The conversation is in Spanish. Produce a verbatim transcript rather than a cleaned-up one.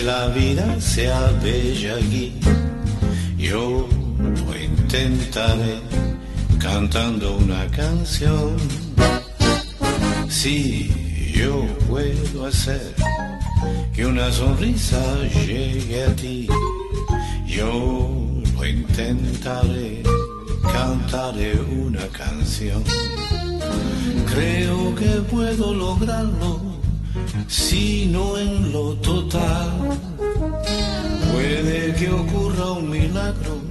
la vida sea bella aquí. Yo lo intentaré cantando una canción. Sí, yo puedo hacer que una sonrisa llegue a ti. Yo lo intentaré, cantaré una canción. Creo que puedo lograrlo, si no en lo total. Puede que ocurra un milagro